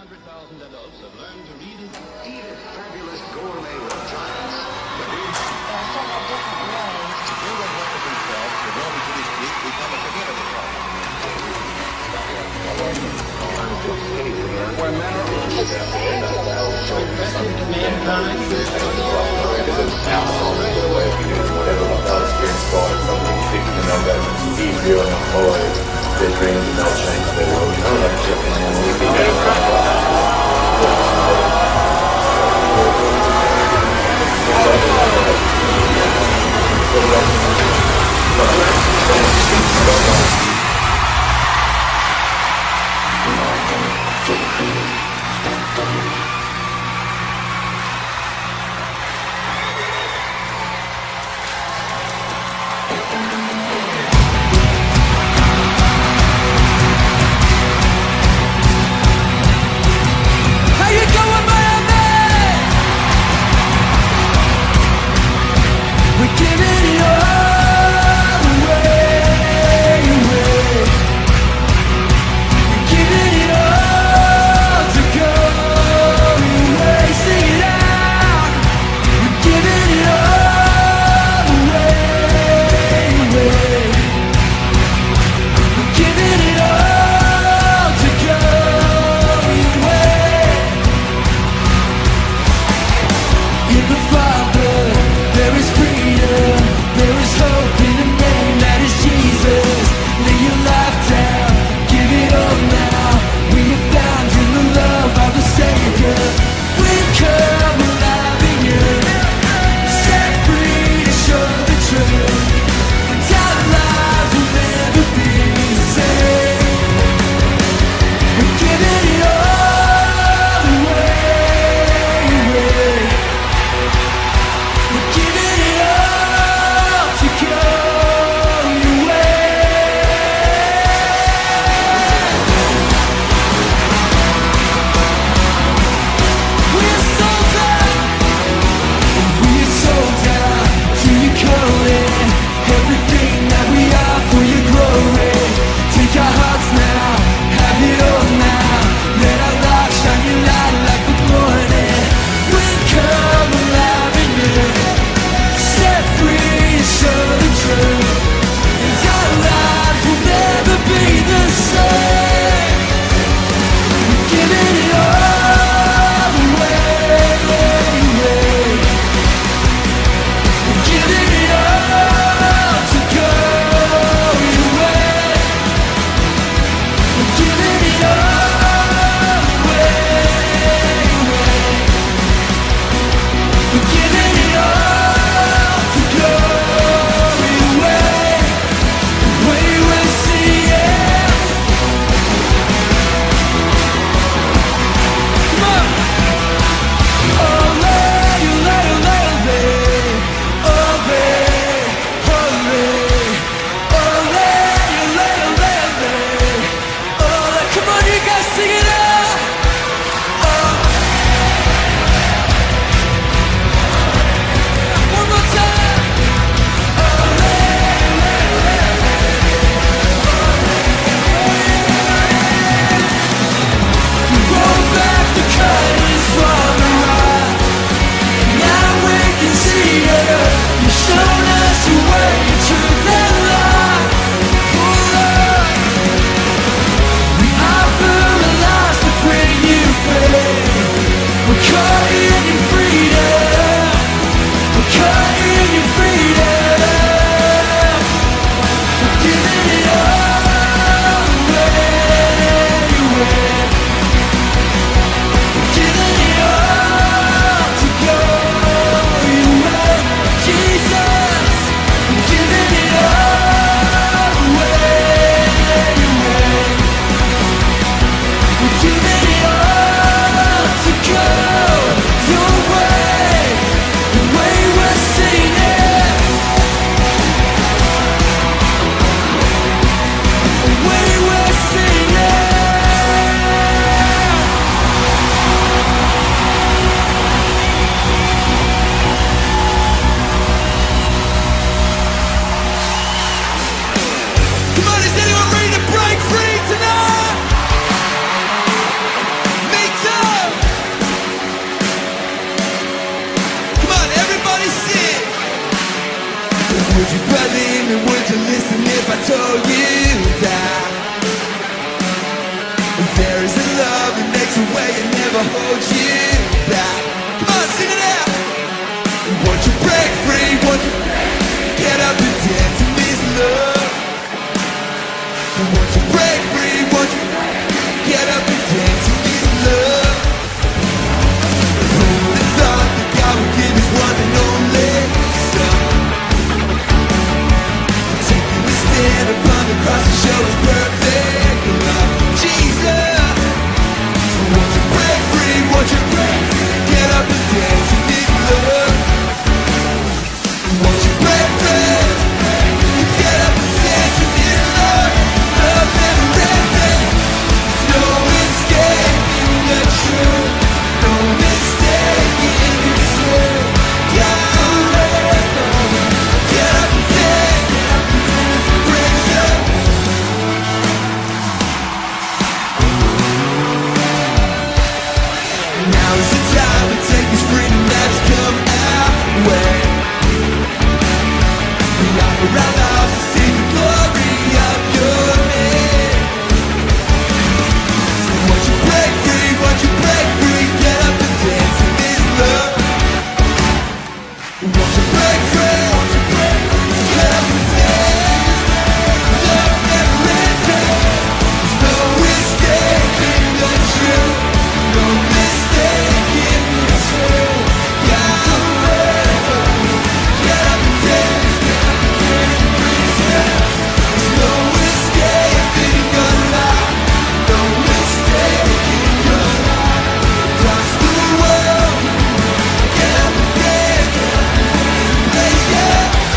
100,000 adults have learned to read and Eat at fabulous gourmet with giants. There are several different ways to build up records themselves to go into this week become a community problem. Where men are Impressive to mankind. Their dreams and they'll change their world. You know that shit, man. We think away and never hold you back. Come on, sing it out. Won't you break free? Won't you get up and dance in this love? Won't you break free? Won't you get up and dance in this love? Who would have thought that God would give His one and only Son? Taking a stand upon the cross to show His perfect love. Jesus, so won't you break free? Won't you get up and dance in this love? Won't you break free? Get up and dance in this love. Love never ends. No escaping the truth. No mistaking the truth. Got to let go. Get up and dance. Praise up. Now is the time to take this freedom that's come our way. We offer our lives to see the glory of your name. So won't you break free? Won't you break free? Get up and dance in this love. Won't you break free? Won't you break free? Get up and dance. Love never ends. There's no escaping the truth. No mistaking the truth. Got to let go. Get up and dance. There's no escaping your life. No mistaking your life. Across the world. Get up and dance. Let's go.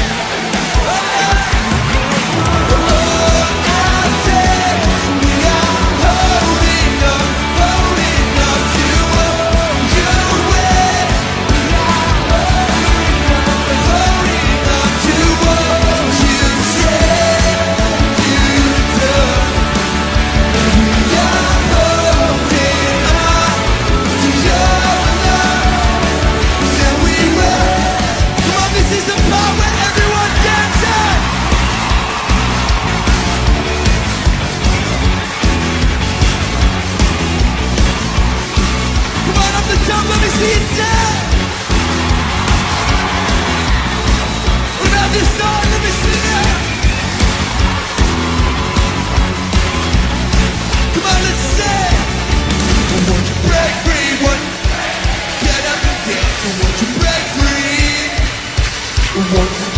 Our days, we are holding on to your way. Holding on to what you said you've done. We are holding on to your love. So we will. Come on, this is the part where everyone dances. Come on, up the top, let me see it down. What about this song? Let me sing it. Come on, let's say. Won't you break free? Won't you get up and dance? Won't you break free? Won't you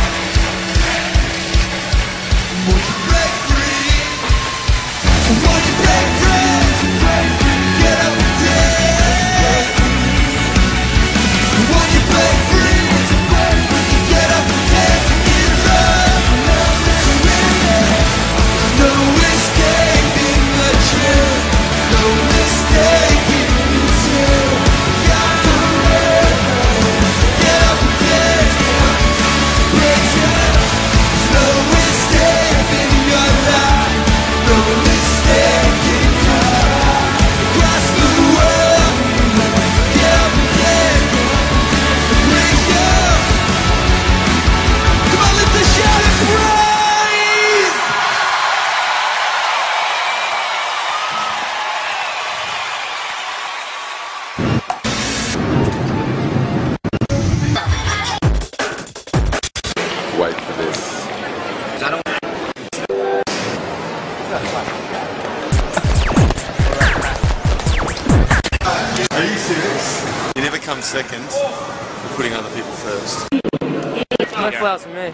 break free? Won't you break free? Get up and dance. Won't you break free? Get up and dance in love. No escaping the truth. No mistaking the truth. Got to let go. Get up and dance. Praise God. No escaping your life. No mistaking your life. Across the world. Get up and dance. Praise God. Come on, let's just shout and praise. Wait for this. Are you serious? You never come second. We're putting other people first. No flowers for me.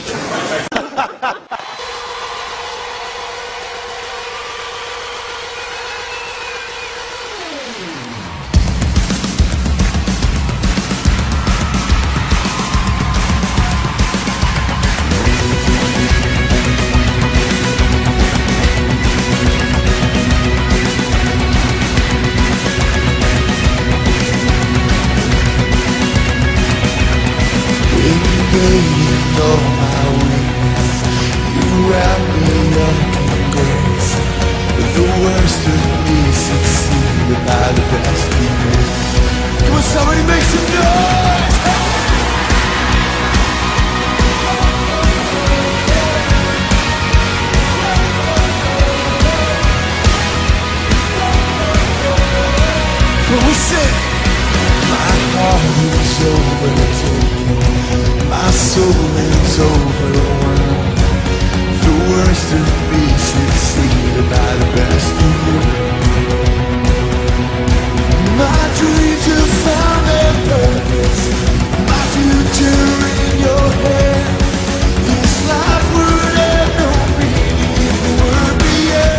Waiting on my wings, you wrap me up in grace. But the worst of me succeeded by the best we made. Come on, somebody make some noise! But we say, my heart is overtaken, my soul is overwhelmed. The worst of me succeeded by the best of you. My dreams have found their purpose, my future in your hand. This life would have no meaning if it weren't for you.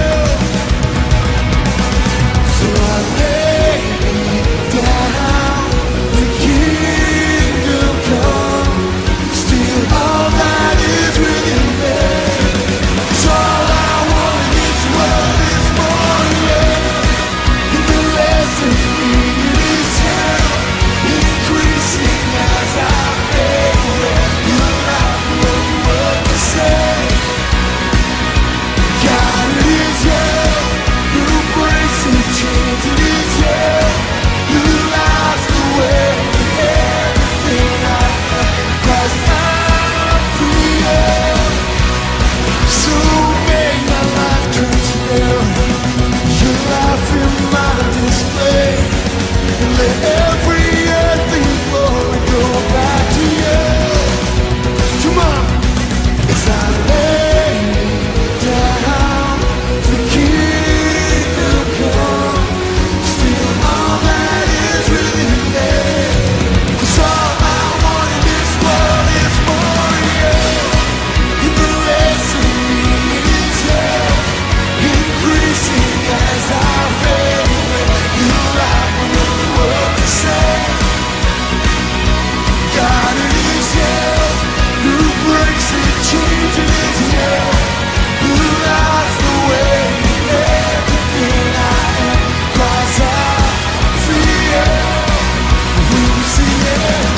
So I lay me down, the kingdom come, still all that is within me. 'Cause all I want in this world is more of you. And the less of me is hell, increasing as I fade. You're not what to say. God, it is you who breaks the chains. It is you who lights the way. Everything I am, 'cause I'm free. So make my life transparent, your life in my display, and let every earthly glory go back to you. Come on, as I lay down, the kingdom come, still all that is within me. 'Cause all I want in this world is more of you. And the less of me is hell, increasing as I fade. You're right, I know what to say. God, it is you who breaks the chains. It is you who lights the way. Everything I am, 'cause I'm free. We see it.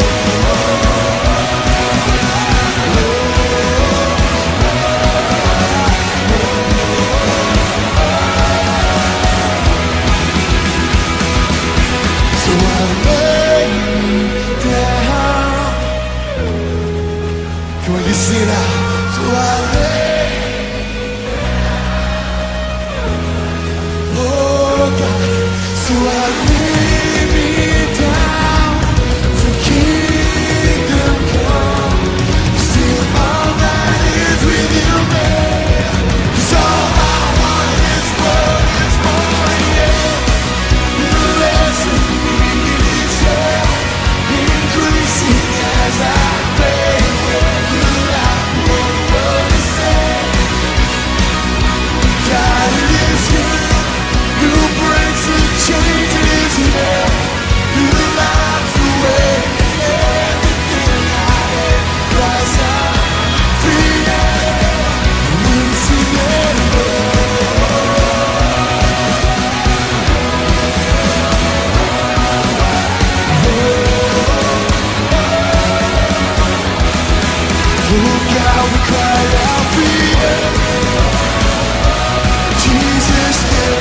So I lay down. Come on, you sing it out. So I lay. Oh God. So I lay me down. The kingdom come. Still all that is within me. 'Cause all I want in this world is more of you. The less of me is hell, increasing as I fade. You're not what to say. God, it is you who breaks the chains. It is you who lights the way. Everything I am, 'cause I'm free. We sing it. Oh God, we cry out for you. Jesus, you.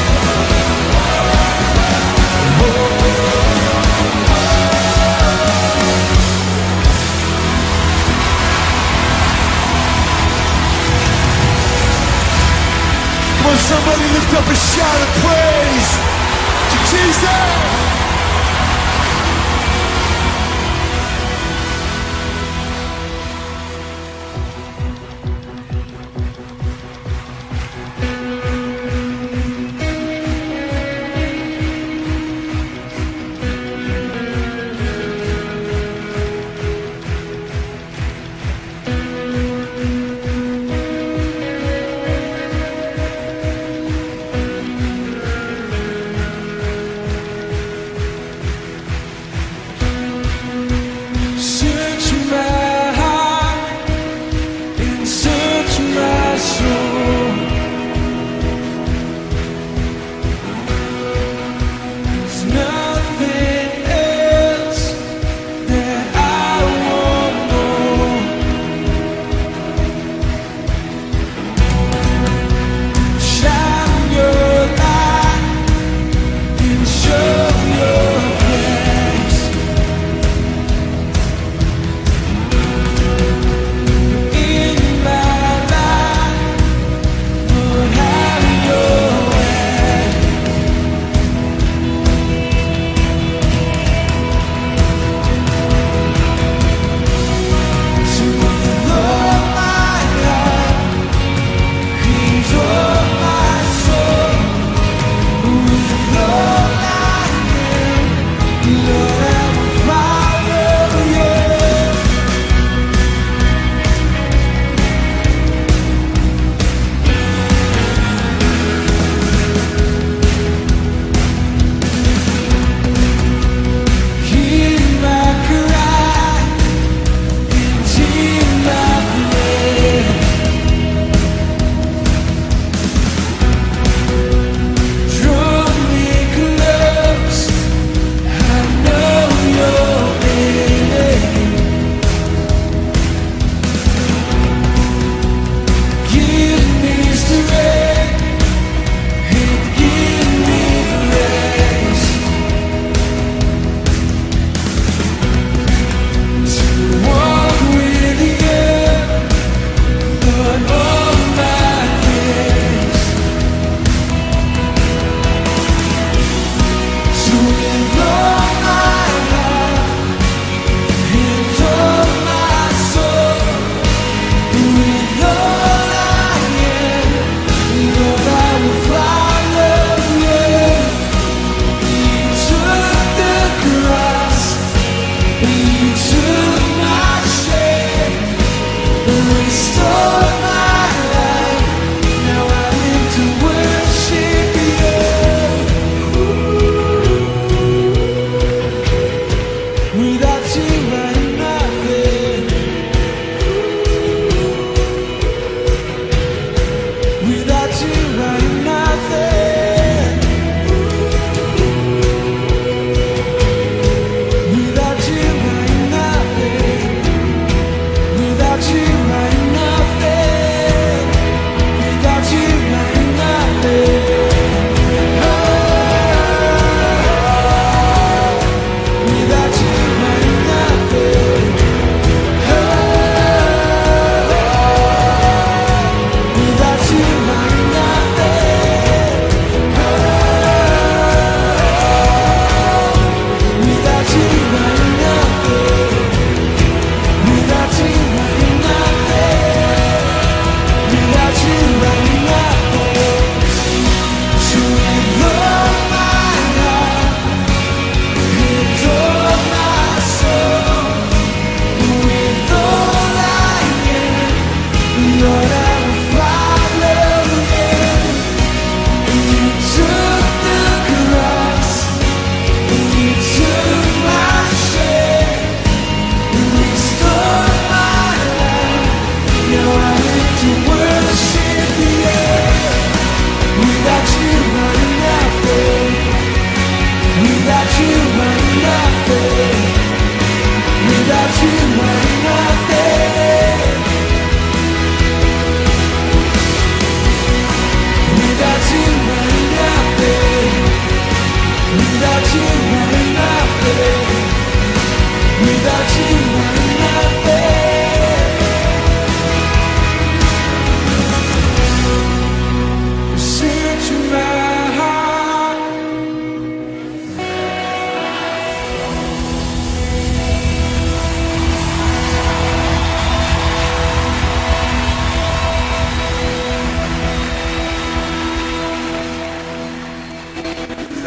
Come on, somebody lift up a shout of praise to Jesus.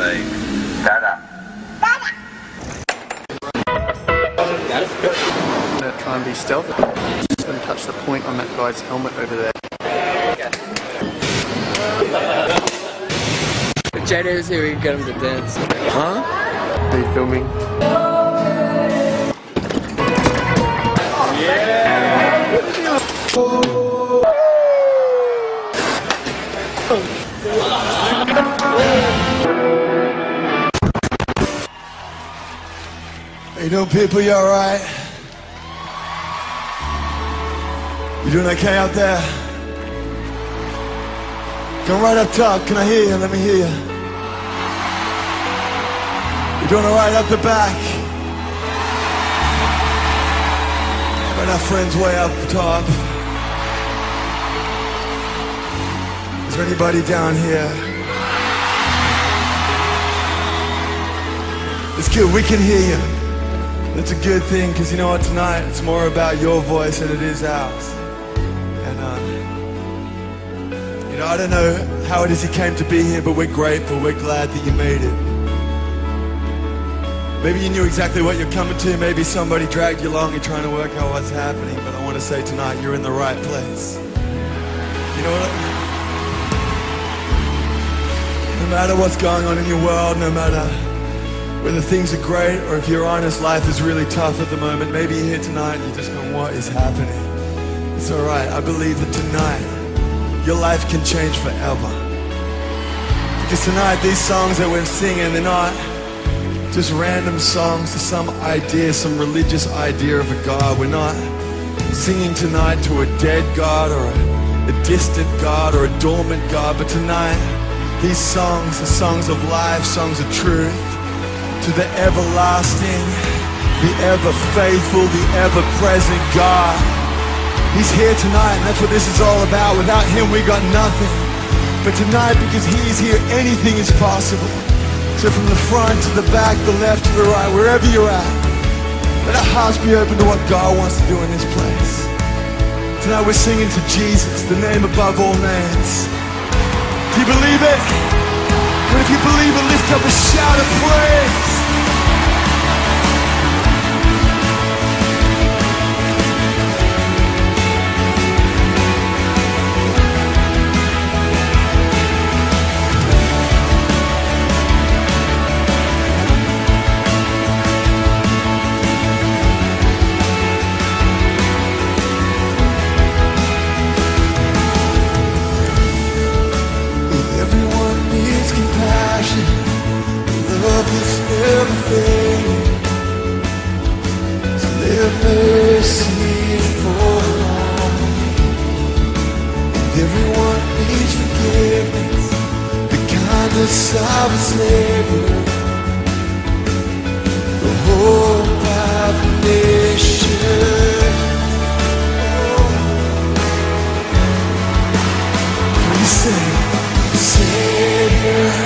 say, Dada. I'm going to try and be stealthy. Just going to touch the point on that guy's helmet over there. If JD was here, we could get him to dance. Huh? Are you filming? How you doing, people? You alright? You doing okay out there? Come right up top. Can I hear you? Let me hear you. You doing alright up the back? Right, our friends way up top. Is there anybody down here? It's good. We can hear you. That's a good thing, because you know what, tonight it's more about your voice than it is ours. And you know, I don't know how it is you came to be here, but we're grateful, we're glad that you made it. Maybe you knew exactly what you're coming to, maybe somebody dragged you along, you're trying to work out what's happening, but I want to say tonight, you're in the right place. You know what? No matter what's going on in your world, no matter whether things are great or if you're honest, life is really tough at the moment. Maybe you're here tonight and you're just going, what is happening? It's alright. I believe that tonight your life can change forever. Because tonight these songs that we're singing, they're not just random songs to some idea, some religious idea of a God. We're not singing tonight to a dead God or a distant God or a dormant God. But tonight these songs are songs of life, songs of truth, to the everlasting, the ever-faithful, the ever-present God. He's here tonight, and that's what this is all about. Without Him, we got nothing. But tonight, because He's here, anything is possible. So from the front to the back, the left to the right, wherever you're at, let our hearts be open to what God wants to do in this place. Tonight we're singing to Jesus, the name above all names. Do you believe it? But if you believe it, lift up a shout of praise. Everyone needs compassion. Love is never failing. So let mercy for all. And everyone needs forgiveness, the kindness of a Savior, the hope of a nation. When you say, Savior,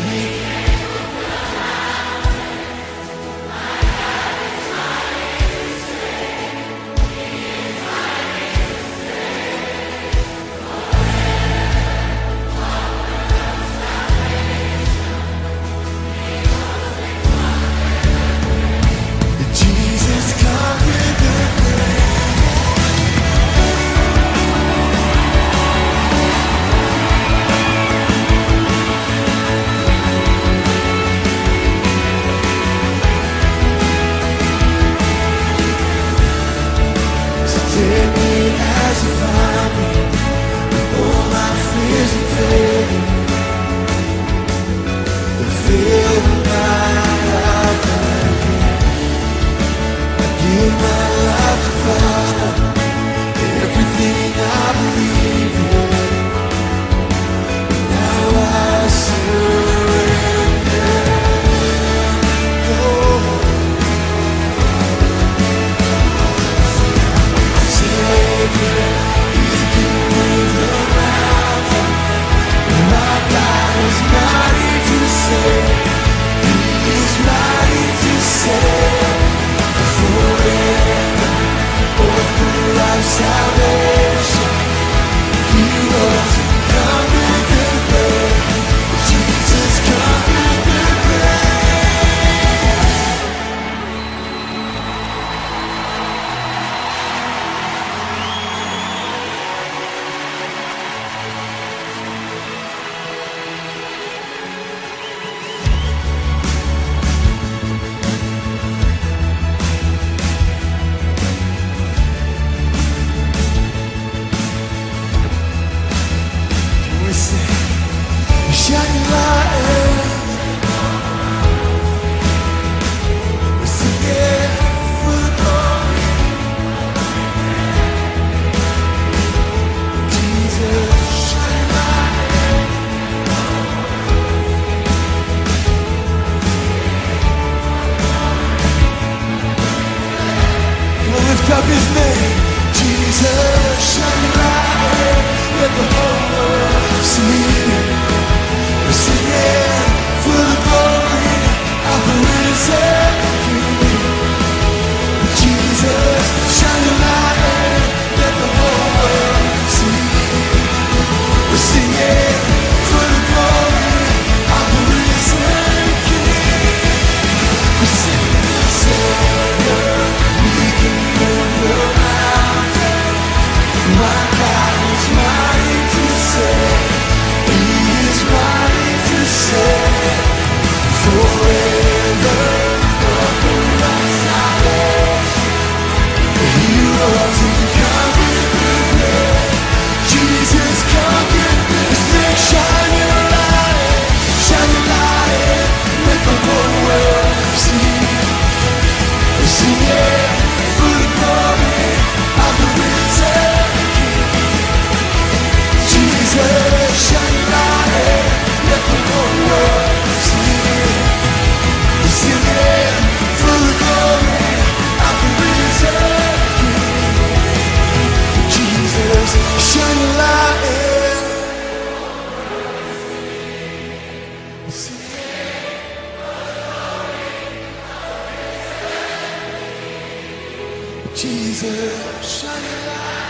Jesus come with the take me as you find me, all my fears and failures. Fill my life again. I give my life to Father, everything I believe in. Now I surrender. Oh. Savior, you can move the mountain. My God is mighty to save. He is mighty to save. Forever. up his name, Jesus, shine your light, let the whole world see. We're singing for the glory of the risen King. Jesus, shine your light, let the whole world see. We're singing for the glory of the risen King. We're singing the Savior, we can move the mountain. My God is mighty to save, He is mighty to save. Forever, the rock salvation. He rose and conquered the grave. Jesus conquered the sin. Shine your light, let the whole world see. We're singing for the glory of the risen King. Jesus, shine your light, let the whole world see. We're singing for the glory of the risen King. Jesus, shine your light. Jesus, shine your light.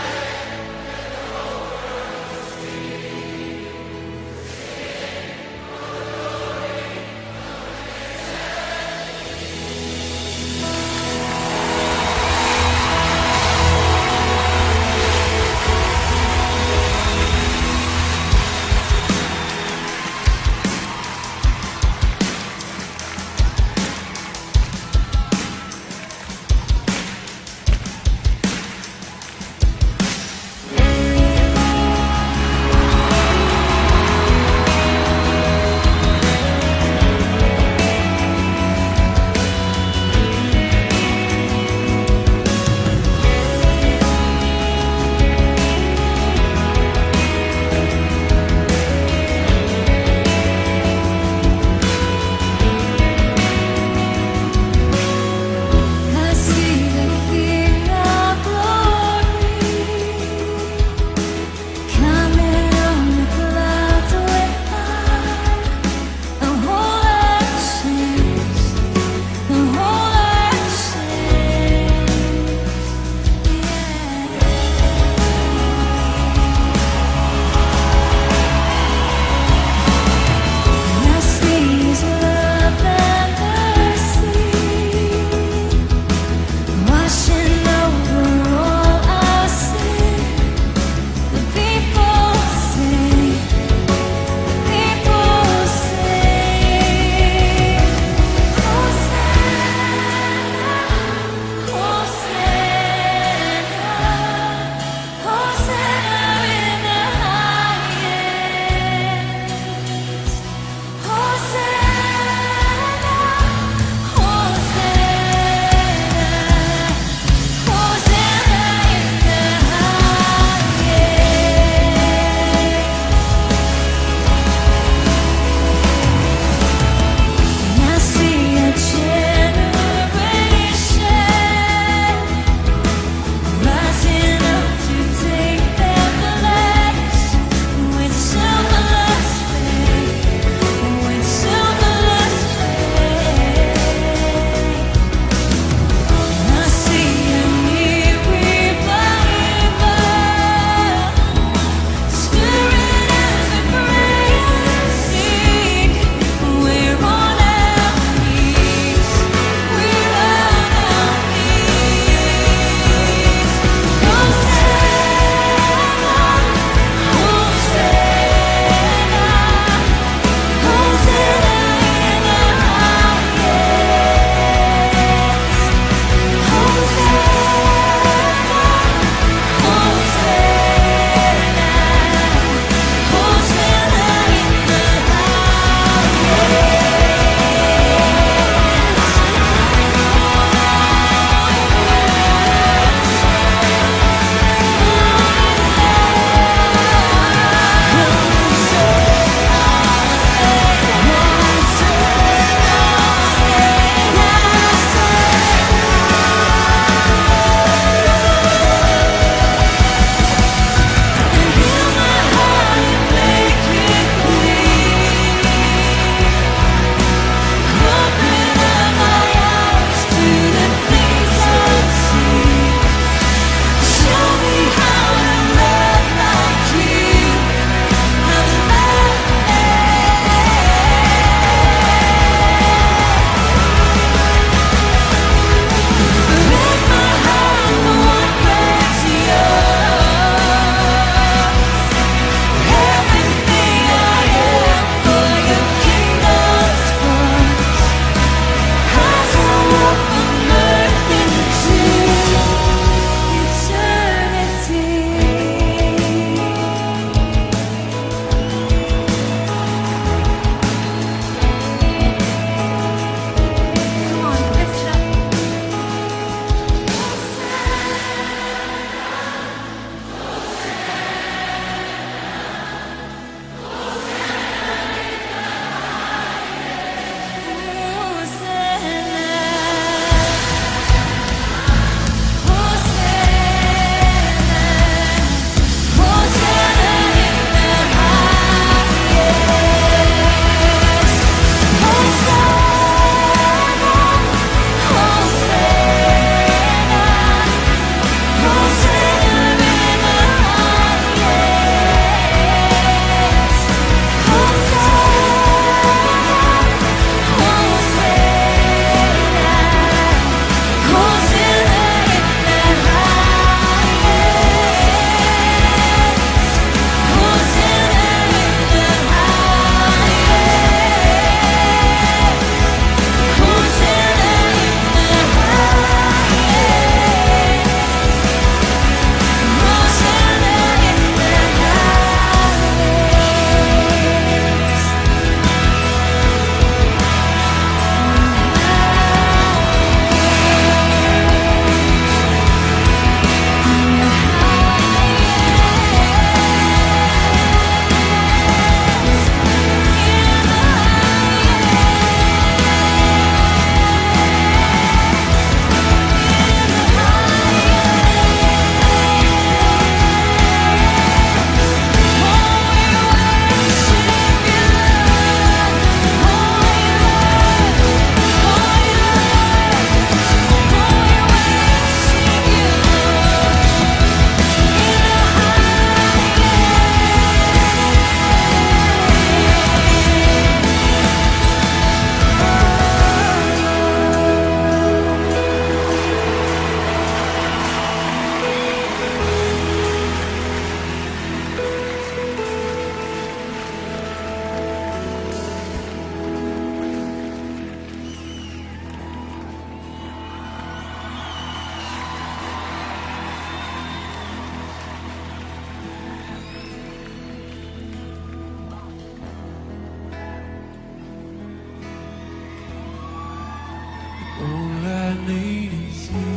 All I need is you.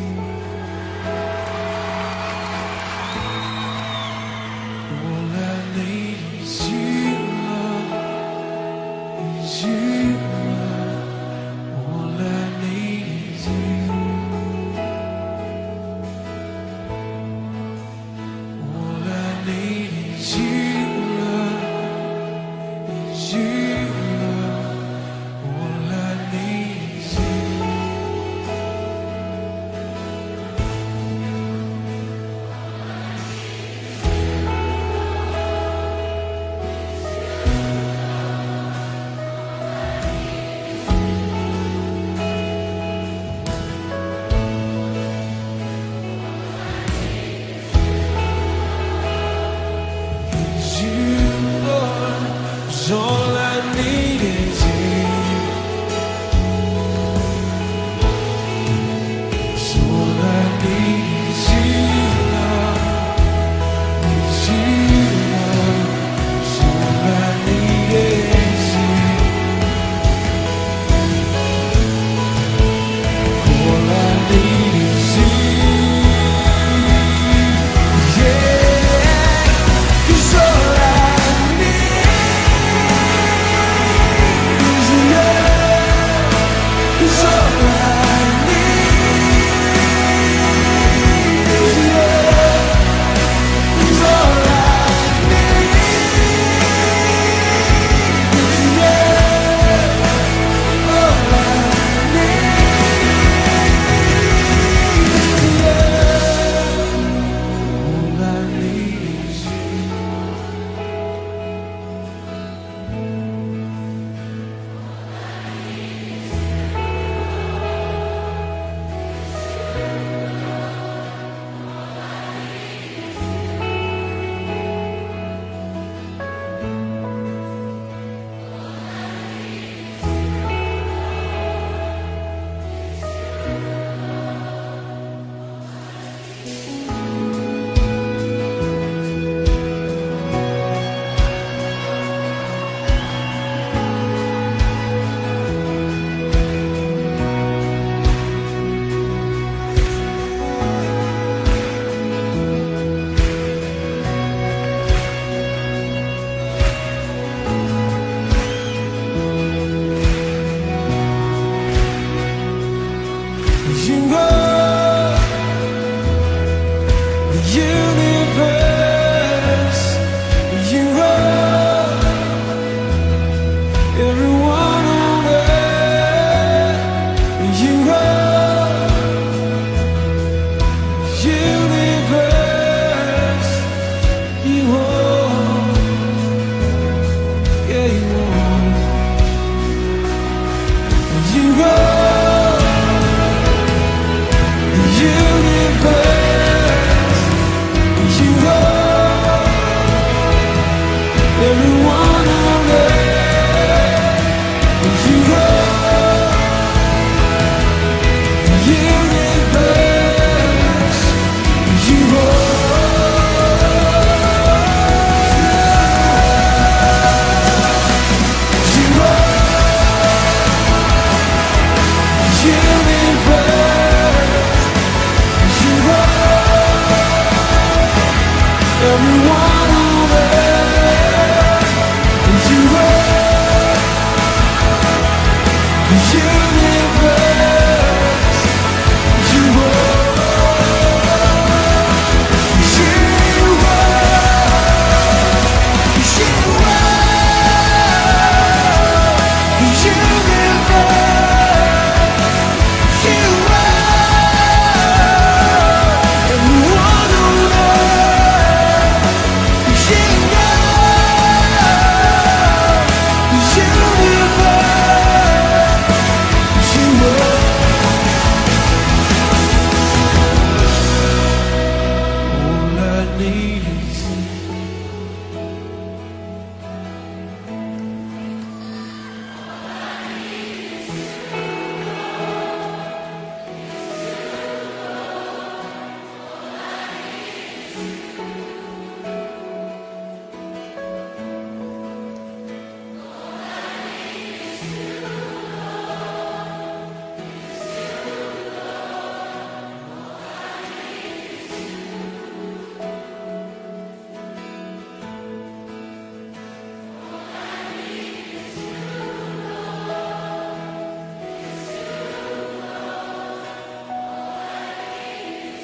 All I need is you, love, is you, love. All I need is you. All I need is you, love, is you, love. All I need is you.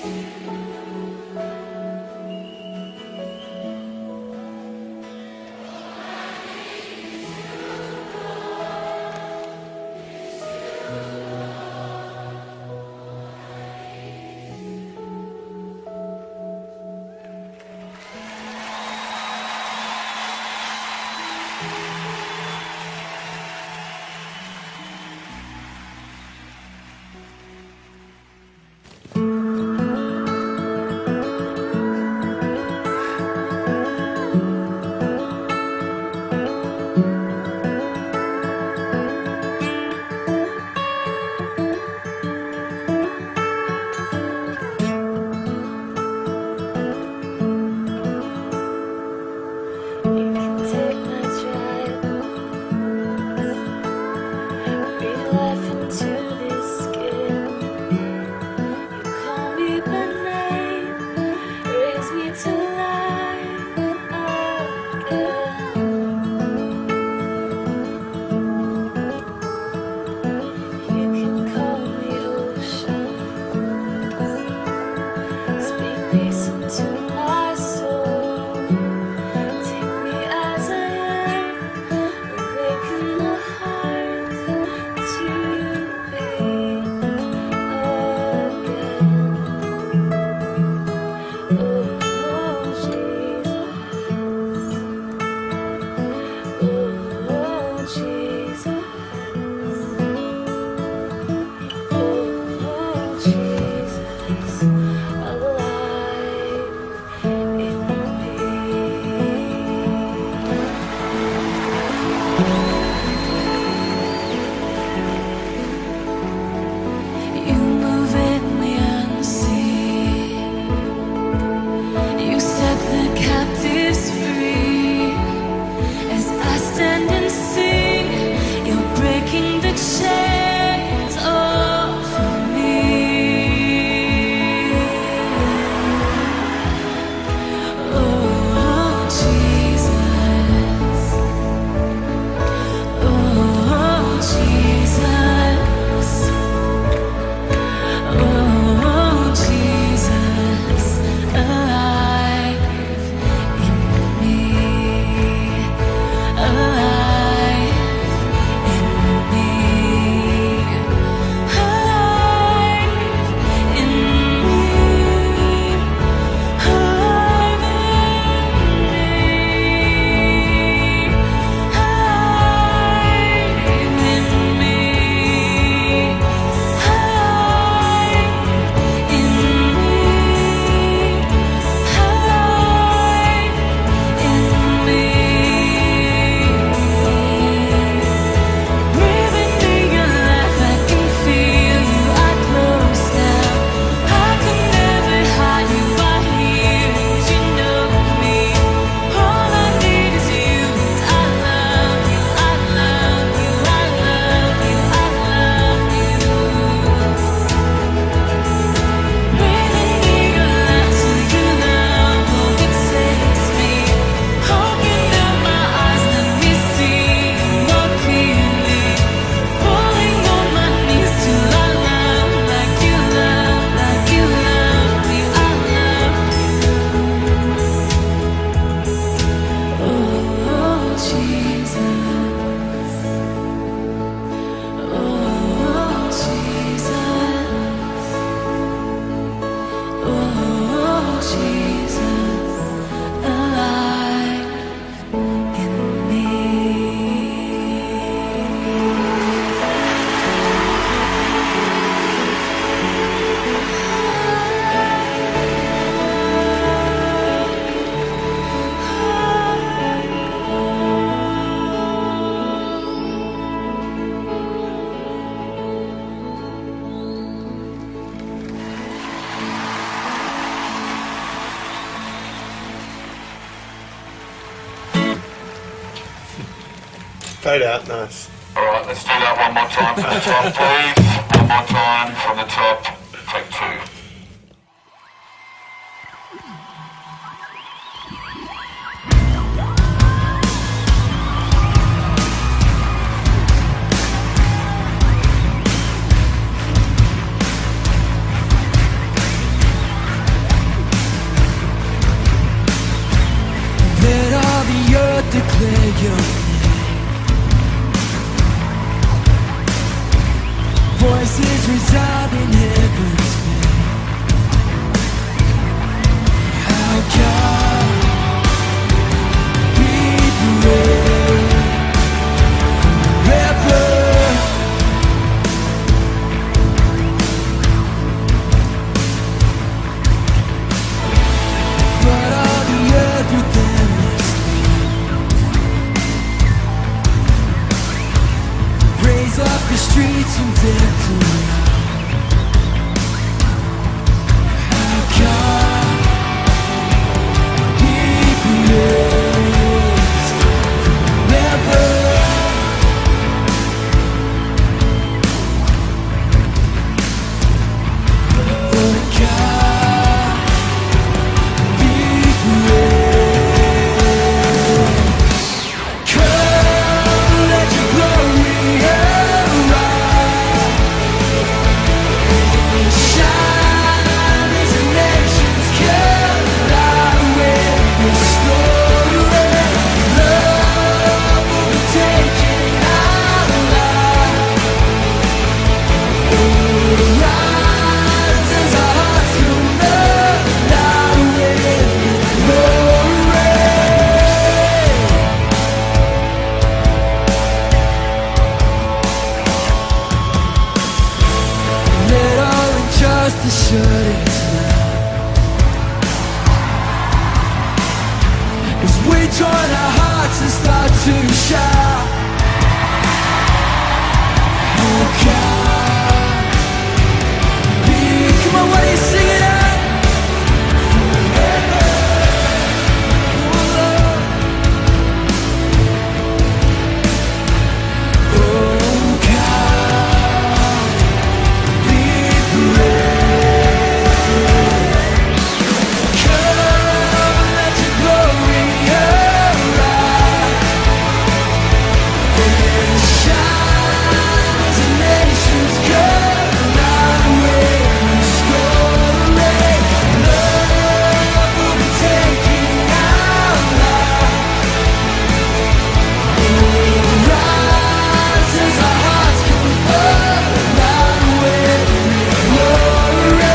Fade out, nice. Alright, let's do that one more time from the top, please. One more time from the top. Take two. voices resound in heaven's beat. How God be praised forever. Flood all the earth with endless light. Raise up the streets from dead to life. How God be praised forever. Oh God, be praised. Come, let your glory arise. Shine as the nations collide with your story. Love overtaking our lives. Rise as our hearts collide with your glory. Let all injustice shut its mouth as we join our hearts and start to shout. Oh God, be, come on, why don't you sing it out? Forever, oh Lord. Oh God, be praised. Come, let your glory arise. Shine as the nations collide with your story. Love overtaking our lives. Rise as our hearts collide with your glory.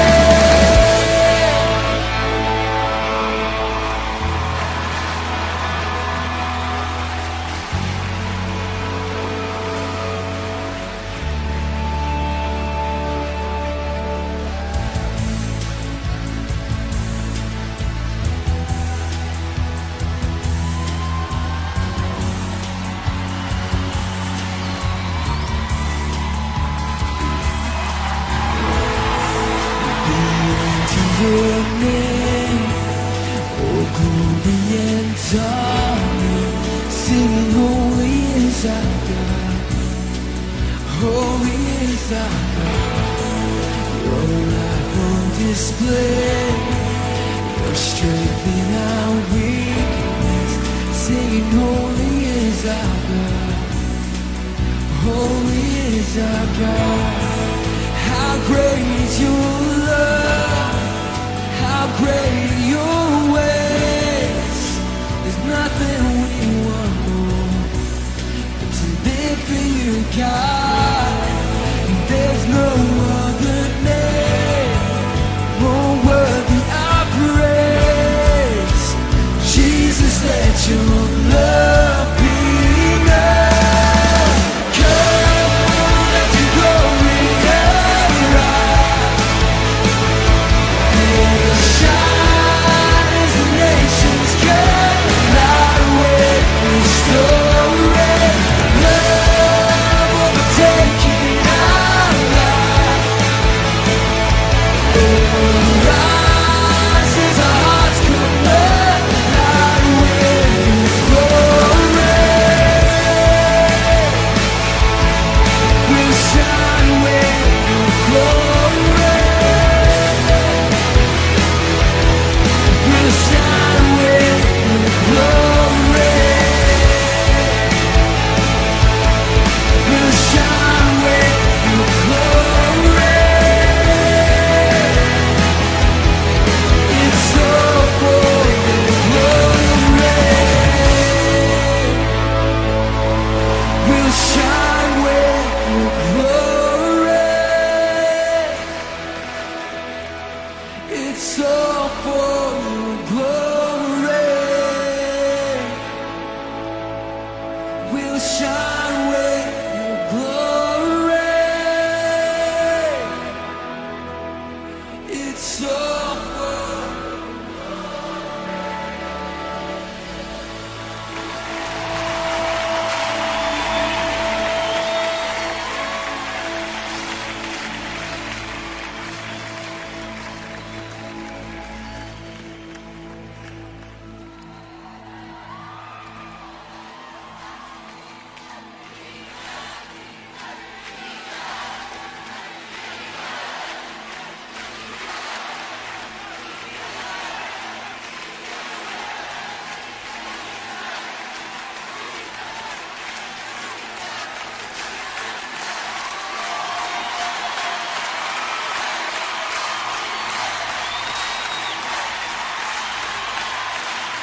To your name, oh glory and honor, singing holy is our God, holy is our God. Your life on display, your strength in our weakness, singing holy is our God, holy is our God. How great is your love, how great your ways. There's nothing we want more than to live for you, God. There's no other name more worthy of praise. Jesus, let your love be known. Come, let your glory arise. Shine as the nations collide with your story. Love overtakes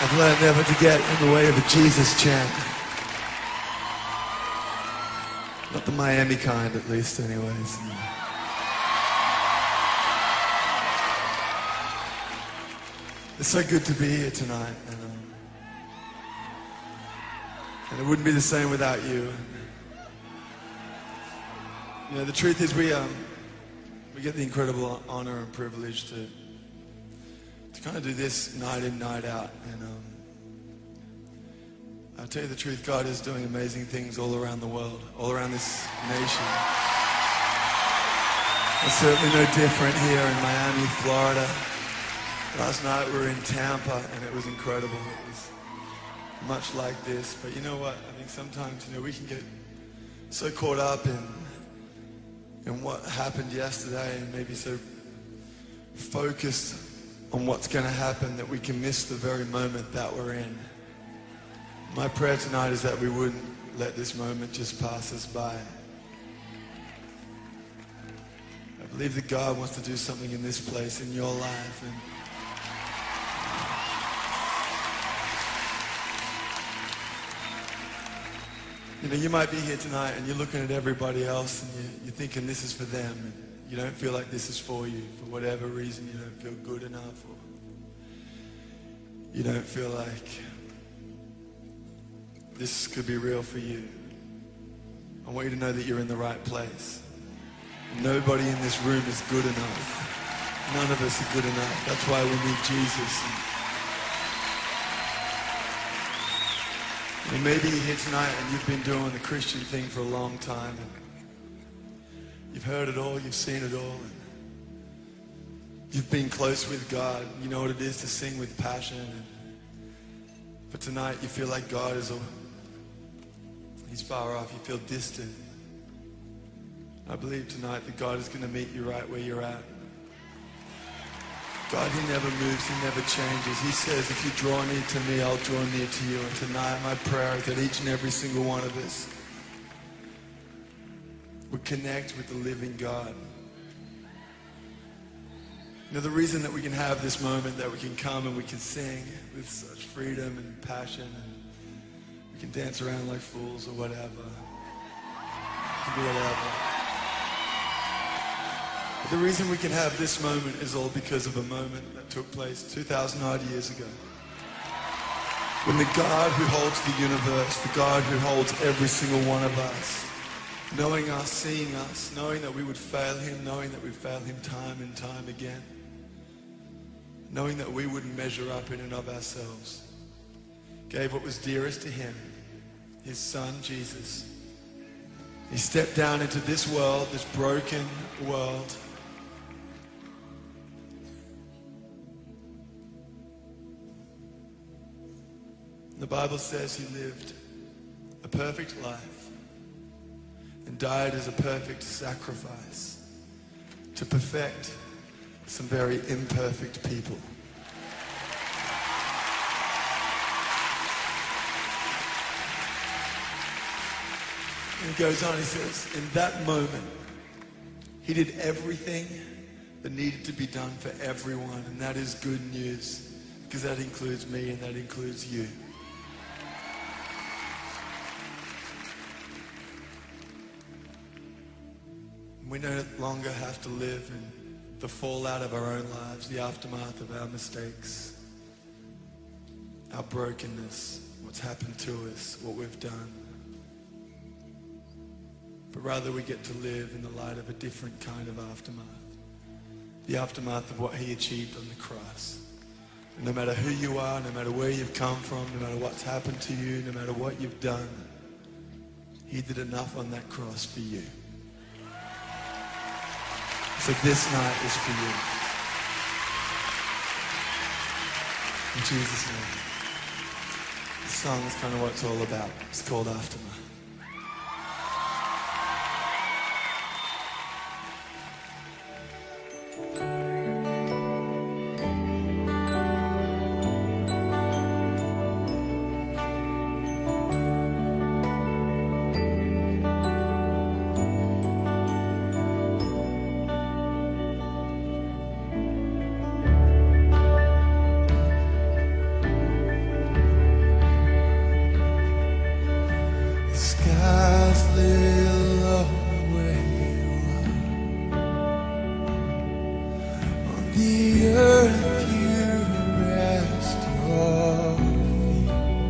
I've learned never to get in the way of a Jesus chant. Not the Miami kind, at least, anyways. It's so good to be here tonight, and it wouldn't be the same without you. You know, the truth is we get the incredible honor and privilege to kind of do this night in, night out, and I'll tell you the truth, God is doing amazing things all around the world, all around this nation. It's certainly no different here in Miami, Florida. Last night we were in Tampa and it was incredible. It was much like this. But you know what? I think sometimes, you know, we can get so caught up in what happened yesterday and maybe so focused on what's going to happen that we can miss the very moment that we're in. My prayer tonight is that we wouldn't let this moment just pass us by. I believe that God wants to do something in this place, in your life. And you know, you might be here tonight and you're looking at everybody else and you're thinking this is for them. And you don't feel like this is for you. For whatever reason, you don't feel good enough, or you don't feel like this could be real for you. I want you to know that you're in the right place. Nobody in this room is good enough. None of us are good enough. That's why we need Jesus. And maybe you're here tonight and you've been doing the Christian thing for a long time. And you've heard it all, you've seen it all. And you've been close with God. You know what it is to sing with passion. But tonight you feel like God is He's far off. You feel distant. I believe tonight that God is going to meet you right where you're at. God, He never moves, He never changes. He says, if you draw near to me, I'll draw near to you. And tonight, my prayer is that each and every single one of us would connect with the living God. You know, the reason that we can have this moment, that we can come and we can sing with such freedom and passion, and we can dance around like fools or whatever. We can do whatever. The reason we can have this moment is all because of a moment that took place 2,000 odd years ago. When the God who holds the universe, the God who holds every single one of us, knowing us, seeing us, knowing that we would fail Him, knowing that we fail Him time and time again, knowing that we wouldn't measure up in and of ourselves, gave what was dearest to Him, His Son, Jesus. He stepped down into this world, this broken world, the Bible says He lived a perfect life and died as a perfect sacrifice to perfect some very imperfect people. And He goes on, He says, in that moment, He did everything that needed to be done for everyone, and that is good news, because that includes me and that includes you. We no longer have to live in the fallout of our own lives, the aftermath of our mistakes, our brokenness, what's happened to us, what we've done. But rather we get to live in the light of a different kind of aftermath. The aftermath of what He achieved on the cross. And no matter who you are, no matter where you've come from, no matter what's happened to you, no matter what you've done, He did enough on that cross for you. So this night is for you. In Jesus' name. The song is kind of what it's all about. It's called Aftermath. the earth you rest your feet.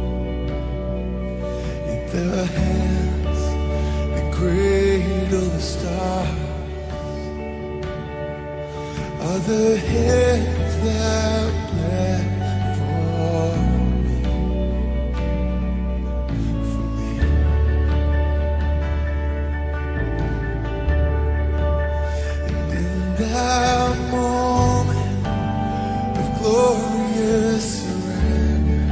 In the hands that cradle the stars are the hands that bled for me, for me. And in that moment of glorious surrender,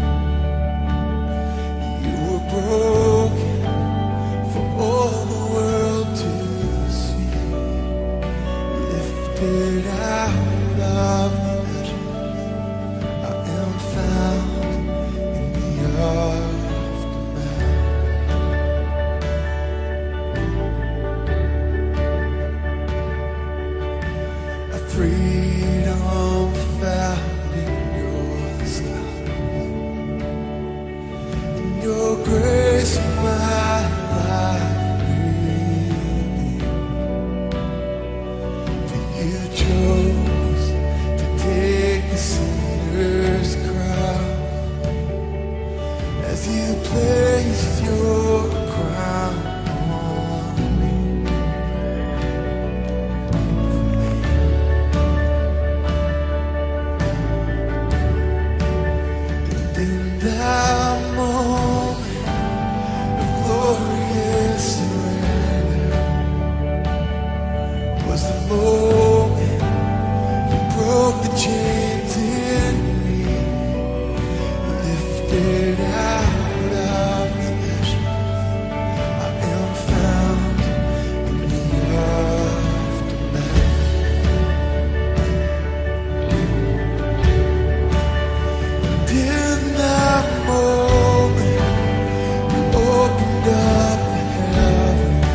you were broken for all the world to see, lifted out of the ashes. I am found in the aftermath. A freedom found in your skies, in your grace, my life renewed. For you chose to take the sinner's crown as you placed your crown on me. And in that moment of glorious surrender was the moment you broke the chains in me, lifted out of the ashes. I am found in the aftermath. And in that moment, you opened up the heavens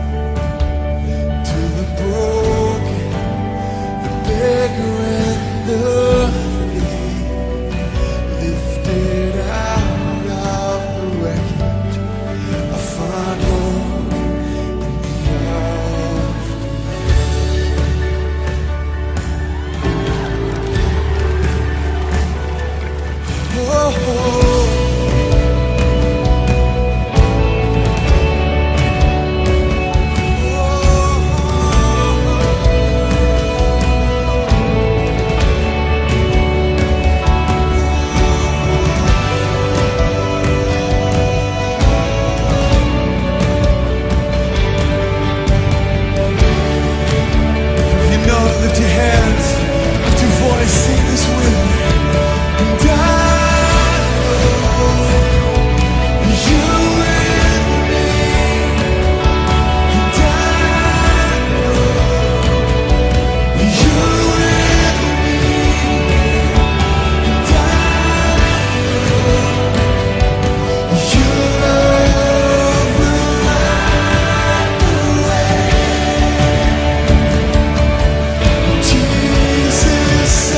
to the broken, the beggar and the thief, lifted out of the wreckage. I find hope in the aftermath. Oh, you know, lift your hands, lift your voice, sing this with me. And I know you with me. And I know you with me. And I know your love will light the way. Jesus, I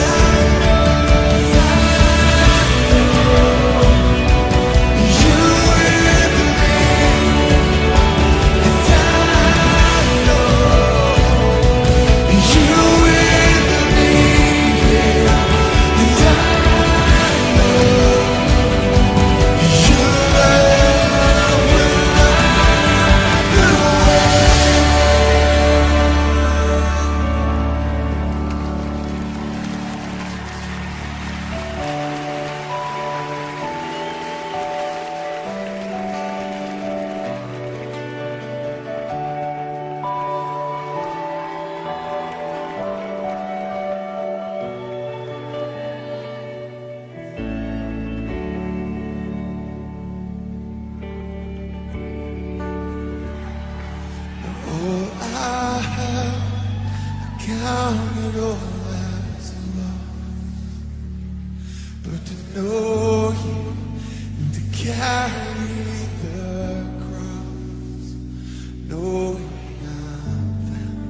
count it all as loss, but to know you and to carry the cross, knowing I'm found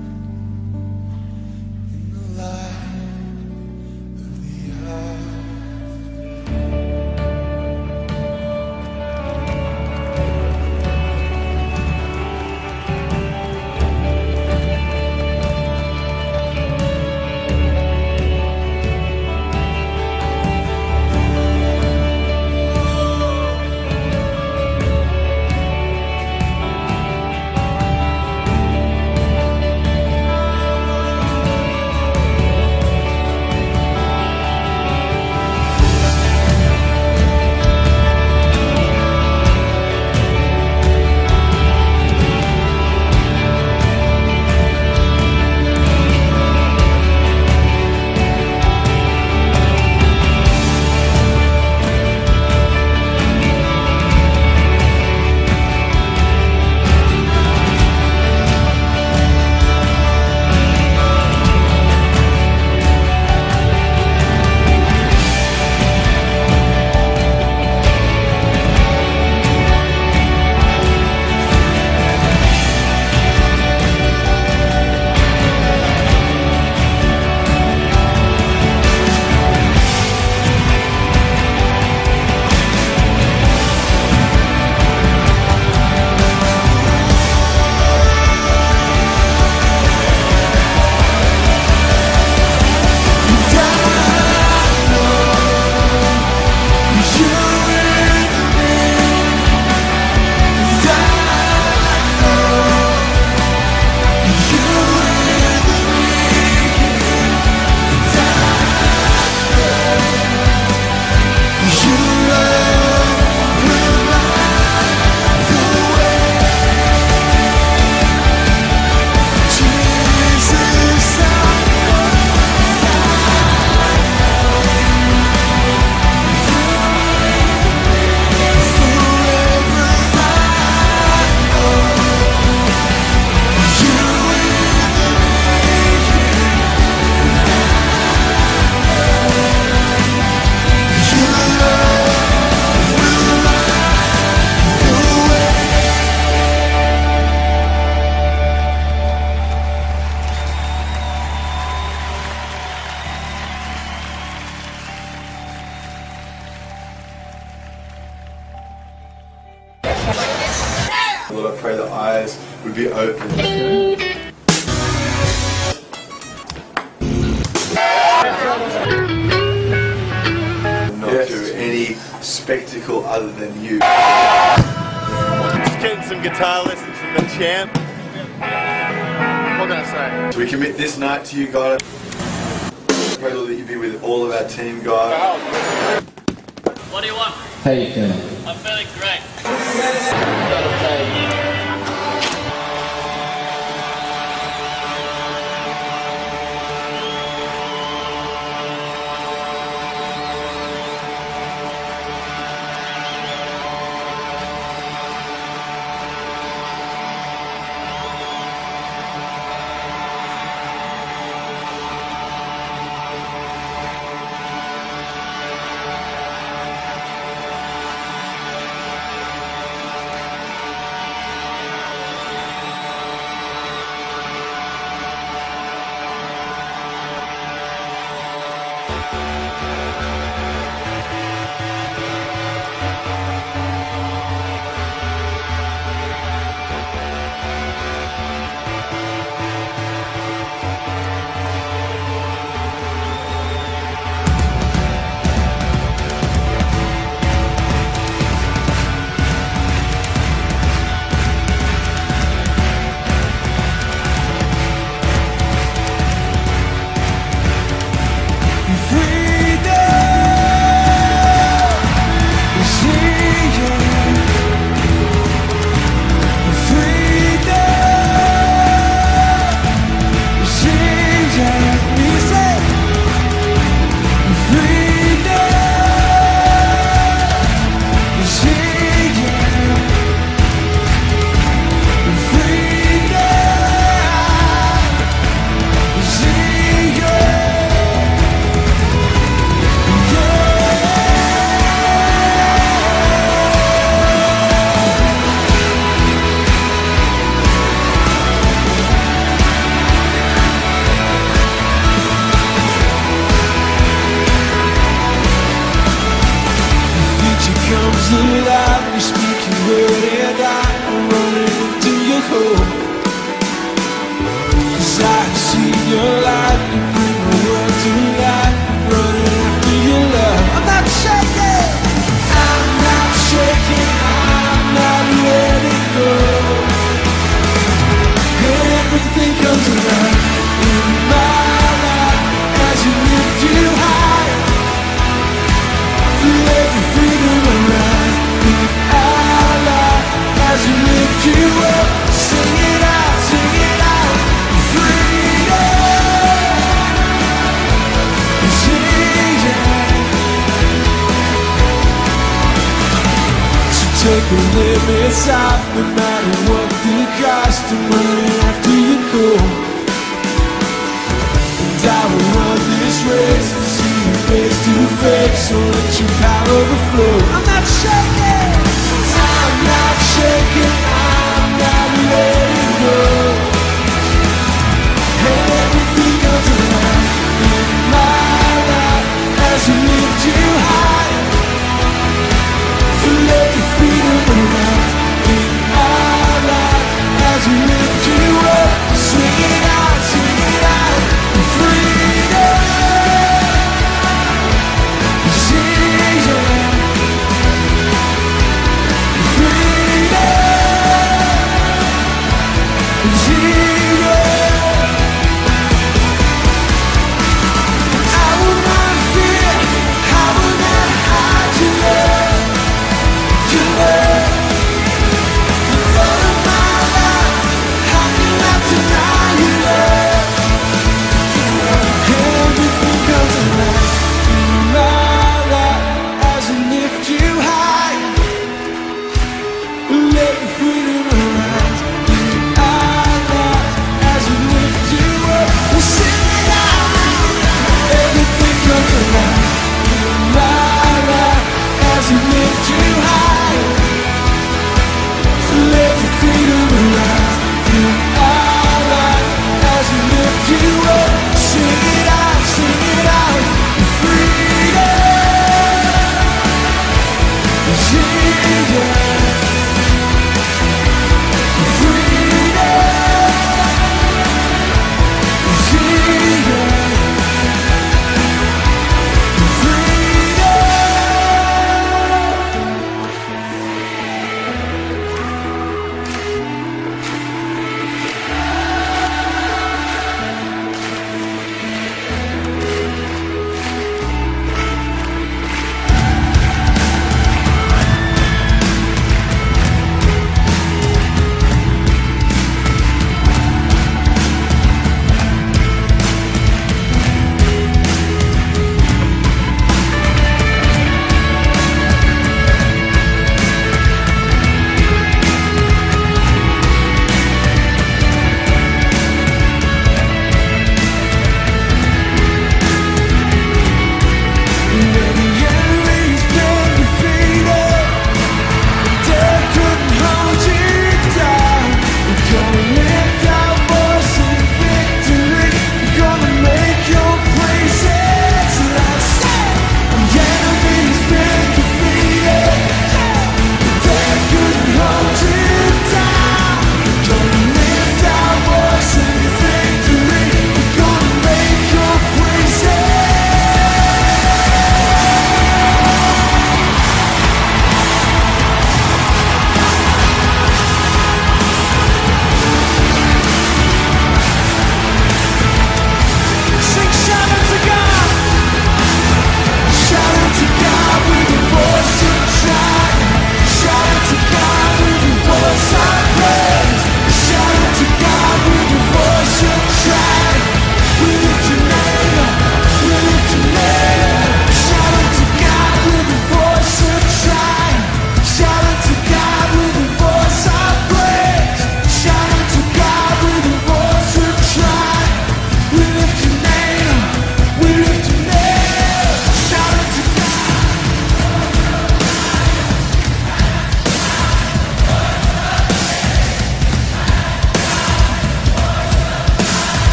in the light of the aftermath. Lord, I pray the eyes would be open. Not do any spectacle other than you. Just getting some guitar lessons from the champ. What can I say? So we commit this night to you, God. Pray, Lord, that you be with all of our team, God. What do you want? How you feeling? I'm feeling great. Alive, you speak your word and I'm running into your home. 'Cause I see your light, you bring the world to life. Running after your love. I'm not shaking, I'm not shaking, I'm not letting go. Everything comes around in my life as you lift you higher. Feel every freedom around. As you lift you up, sing it out, freedom, sing it. So take the limits off, no matter what the cost. I'm running after you go, and I will run this race to see you face to face. So let your power flow. I'm not shaking, I'm not shaking, I'm not letting go. Everything comes around in my life as you lift you higher. Feel every freedom around in my life as you lift you up. Swing it out, freedom.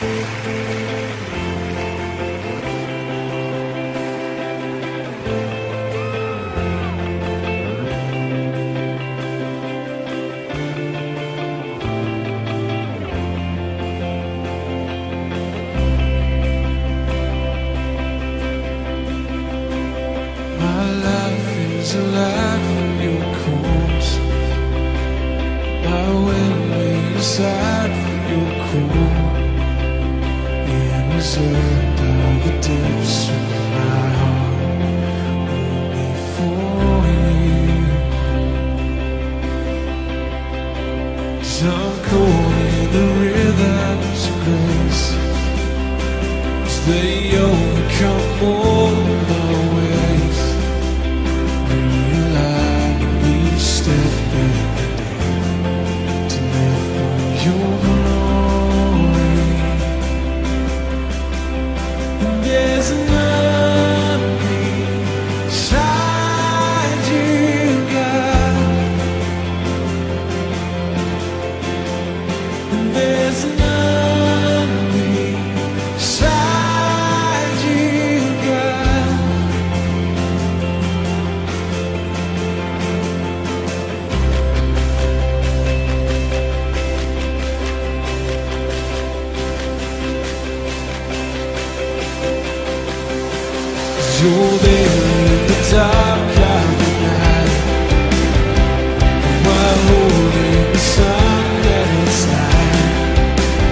My life is a life from your course. My will laid aside for your call. And reserved all the depths of my heart only for you. 'Cause I'm caught in the rhythms of grace, 'cause they overcome all my ways. Realign each step every day to live for your glory. And there's an army beside you, God. And there's an army beside you, God. You're there in the dark of the night, while holding the sun at its light.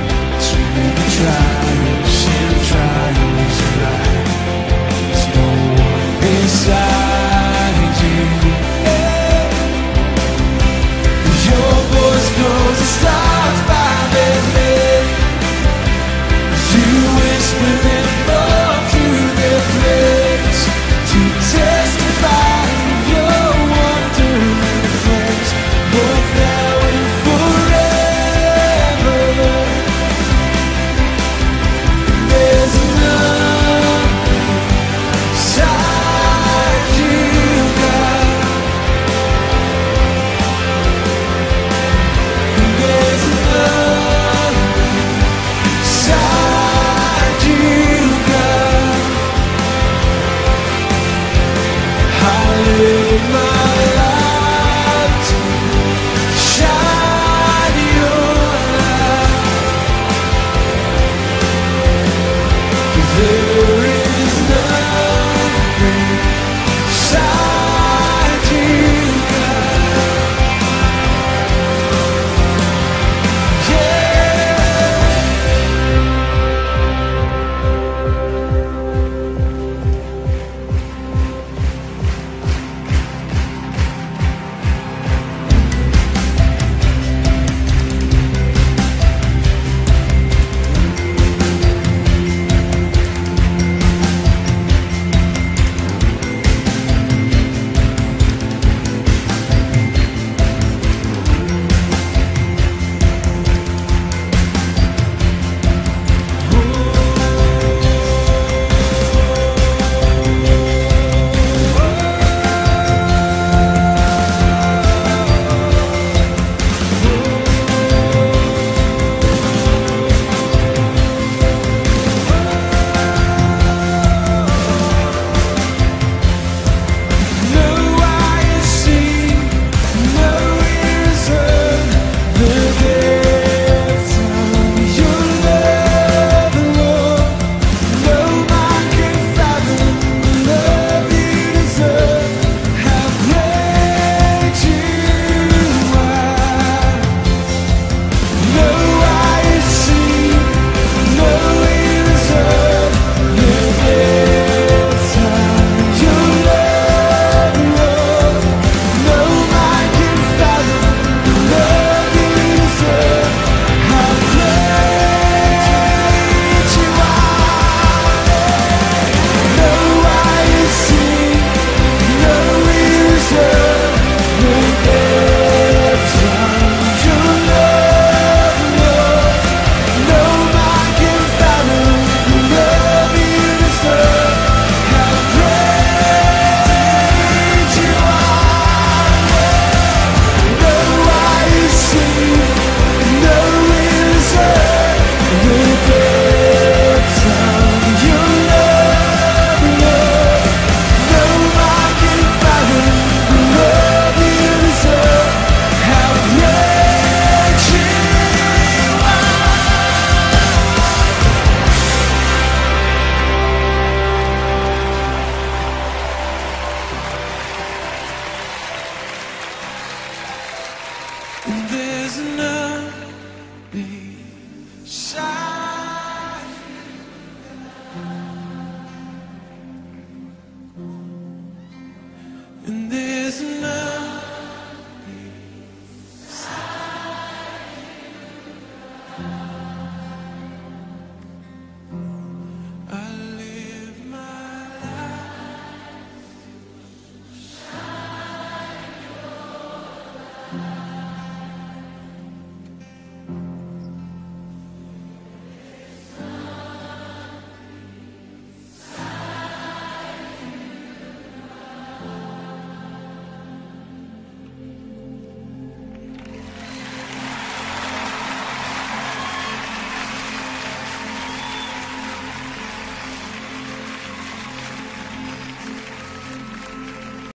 prisoner.